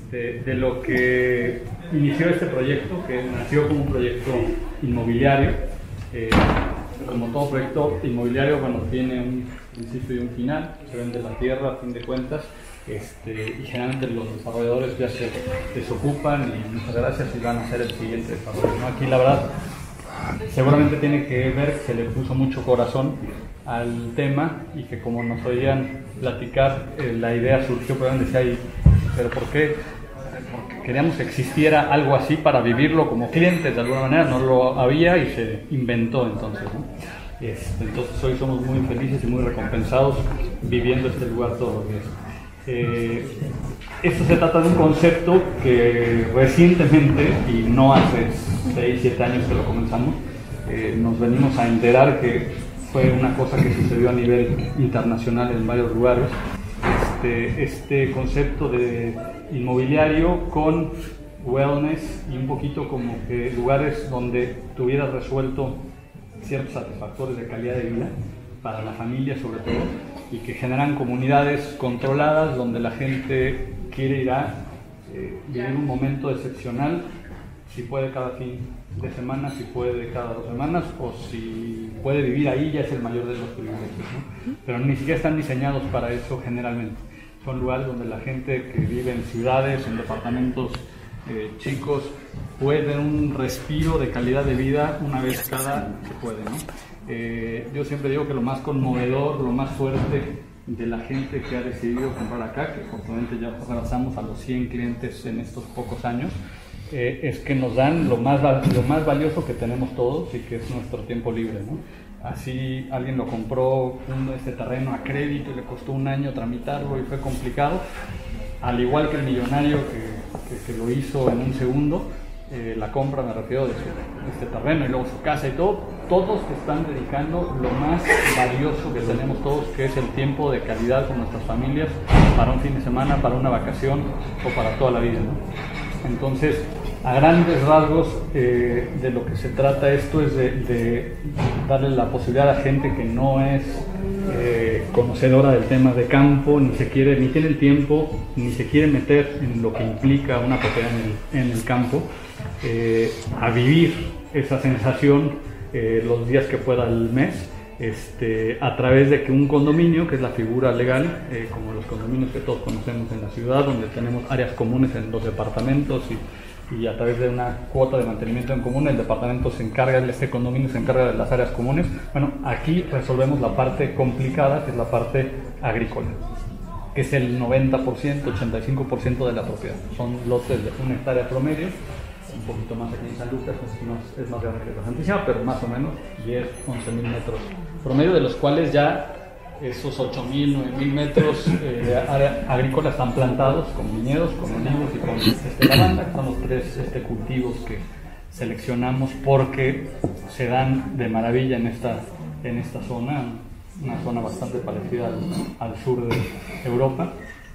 de lo que inició este proyecto, que nació como un proyecto inmobiliario. Como todo proyecto inmobiliario, bueno, tiene un principio y un final, se vende la tierra a fin de cuentas, y generalmente los desarrolladores ya se desocupan y muchas gracias y van a hacer el siguiente desarrollo, ¿no? Aquí la verdad seguramente tiene que ver que se le puso mucho corazón al tema y que como nos oían platicar, la idea surgió, pero decía, ¿pero por qué? Porque queríamos que existiera algo así para vivirlo como clientes, de alguna manera no lo había y se inventó entonces, ¿no? Entonces hoy somos muy felices y muy recompensados viviendo este lugar todos los días. Esto se trata de un concepto que recientemente, y no hace 6, 7 años que lo comenzamos, nos venimos a enterar que fue una cosa que sucedió a nivel internacional en varios lugares. Este concepto de inmobiliario con wellness y un poquito como que lugares donde tuvieras resuelto ciertos satisfactores de calidad de vida para la familia sobre todo, y que generan comunidades controladas donde la gente quiere ir a vivir un momento excepcional, si puede cada fin de semana, si puede cada 2 semanas, o si puede vivir ahí ya es el mayor de los privilegios, ¿no? Pero ni siquiera están diseñados para eso generalmente. Son lugares donde la gente que vive en ciudades, en departamentos chicos, puede tener un respiro de calidad de vida una vez cada que puede, ¿no? Yo siempre digo que lo más conmovedor, lo más fuerte de la gente que ha decidido comprar acá, que afortunadamente ya rebasamos a los 100 clientes en estos pocos años, es que nos dan lo más valioso que tenemos todos y que es nuestro tiempo libre, ¿no? Así alguien lo compró este terreno a crédito y le costó 1 año tramitarlo y fue complicado, al igual que el millonario que lo hizo en 1 segundo. La compra, me refiero, de este terreno y luego su casa y todo, todos están dedicando lo más valioso que tenemos todos, que es el tiempo de calidad con nuestras familias para un fin de semana, para una vacación o para toda la vida, ¿no? Entonces, a grandes rasgos, de lo que se trata esto es de darle la posibilidad a gente que no es conocedora del tema de campo, ni tiene el tiempo, ni se quiere meter en lo que implica una propiedad en el campo, a vivir esa sensación los días que pueda al mes, a través de que un condominio, que es la figura legal, como los condominios que todos conocemos en la ciudad, donde tenemos áreas comunes en los departamentos y a través de una cuota de mantenimiento en común, el departamento se encarga, este condominio se encarga de las áreas comunes. Bueno, aquí resolvemos la parte complicada, que es la parte agrícola, que es el 90%, 85% de la propiedad. Son lotes de 1 hectárea promedio, un poquito más aquí en San Lucas, es más grande que la Santísima, pero más o menos 10, 11 mil metros promedio, de los cuales ya esos 8.000, 9.000 metros de área agrícola están plantados con viñedos, con olivos y con lavanda, que son los 3 cultivos que seleccionamos porque se dan de maravilla en esta zona, una zona bastante parecida al sur de Europa.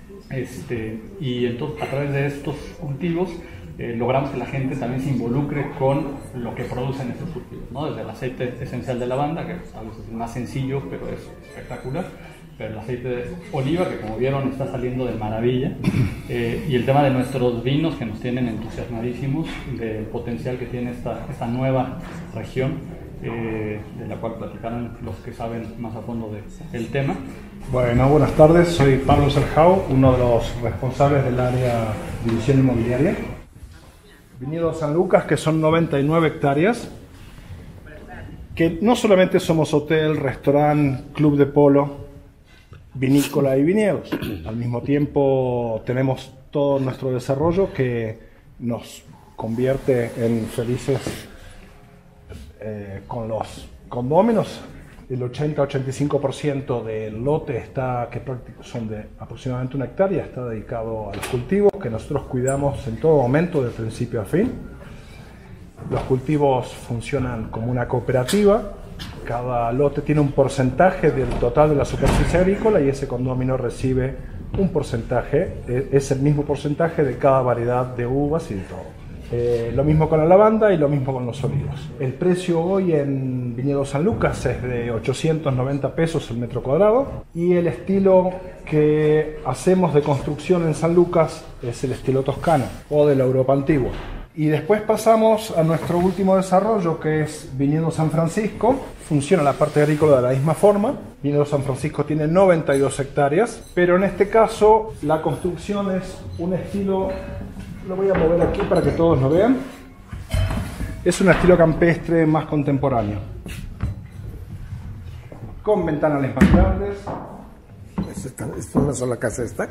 Y entonces, a través de estos cultivos, logramos que la gente también se involucre con lo que producen estos cultivos, ¿no? Desde el aceite esencial de lavanda, que a veces es más sencillo, pero es espectacular, pero el aceite de oliva, que como vieron está saliendo de maravilla, y el tema de nuestros vinos, que nos tienen entusiasmadísimos del potencial que tiene esta nueva región, de la cual platicarán los que saben más a fondo del tema. Bueno, buenas tardes, soy Pablo Serjao, uno de los responsables del área división inmobiliaria. Viñedo San Lucas, que son 99 hectáreas, que no solamente somos hotel, restaurante, club de polo, vinícola y viñedos. Al mismo tiempo tenemos todo nuestro desarrollo que nos convierte en felices con los condóminos. El 80-85% del lote que son de aproximadamente 1 hectárea, está dedicado a los cultivos que nosotros cuidamos en todo momento, de principio a fin. Los cultivos funcionan como una cooperativa. Cada lote tiene un porcentaje del total de la superficie agrícola y ese condominio recibe un porcentaje, es el mismo porcentaje de cada variedad de uvas y de todo. Lo mismo con la lavanda y lo mismo con los olivos. El precio hoy en Viñedo San Lucas es de 890 pesos el metro cuadrado, y el estilo que hacemos de construcción en San Lucas es el estilo toscano o de la Europa antigua. Y después pasamos a nuestro último desarrollo, que es Viñedo San Francisco. Funciona la parte agrícola de la misma forma. Viñedo San Francisco tiene 92 hectáreas, pero en este caso la construcción es un estilo, lo voy a mover aquí para que todos lo vean, es un estilo campestre más contemporáneo, con ventanales más grandes. ¿Es una sola casa esta?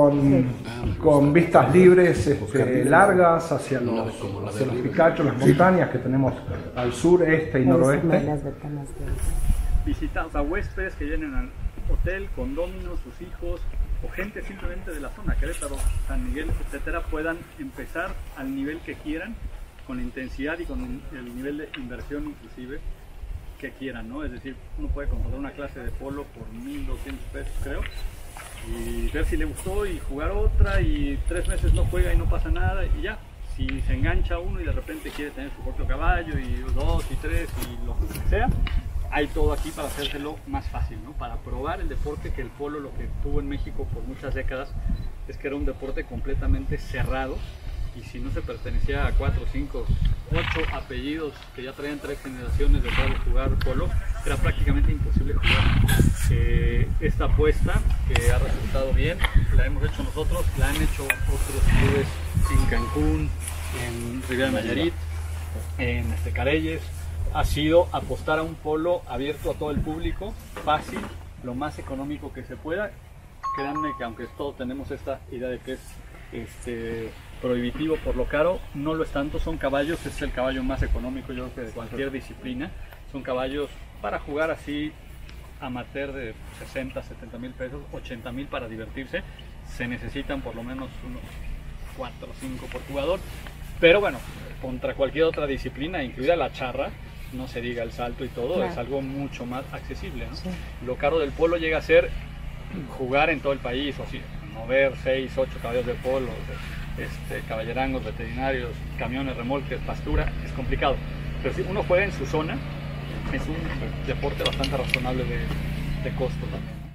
Con vistas libres largas hacia los picachos, las montañas que tenemos al sur, este y noroeste. Visitamos a huéspedes que vienen al hotel, condóminos, sus hijos o gente simplemente de la zona, Querétaro, San Miguel, etcétera, puedan empezar al nivel que quieran, con la intensidad y con el nivel de inversión inclusive que quieran, ¿no? Es decir, uno puede contratar una clase de polo por 1,200 pesos, creo, y ver si le gustó y jugar otra, y 3 meses no juega y no pasa nada, y ya. Si se engancha uno y de repente quiere tener su propio caballo, y 2 y 3 y lo que sea, hay todo aquí para hacérselo más fácil, ¿no? Para probar el deporte, que el polo lo que tuvo en México por muchas décadas es que era un deporte completamente cerrado, y si no se pertenecía a 4, 5, 8 apellidos que ya traían 3 generaciones de jugar polo, era prácticamente imposible jugar. Esta apuesta, que ha resultado bien, la hemos hecho nosotros, la han hecho otros clubes en Cancún, en Riviera Nayarit, en Careyes. Ha sido apostar a un polo abierto a todo el público, fácil, lo más económico que se pueda. Créanme que aunque todos tenemos esta idea de que es prohibitivo por lo caro, no lo es tanto. Son caballos, es el caballo más económico, yo creo que de cualquier disciplina. Son caballos para jugar así amateur de 60, 70 mil pesos, 80 mil para divertirse. Se necesitan por lo menos unos 4 o 5 por jugador, pero bueno, contra cualquier otra disciplina, incluida la charra, no se diga el salto y todo, claro, es algo mucho más accesible, ¿no? Sí. Lo caro del polo llega a ser jugar en todo el país, o sea, mover 6, 8 caballos de polo, caballerangos, veterinarios, camiones, remolques, pastura, es complicado. Pero si uno juega en su zona, es un deporte bastante razonable de costo también.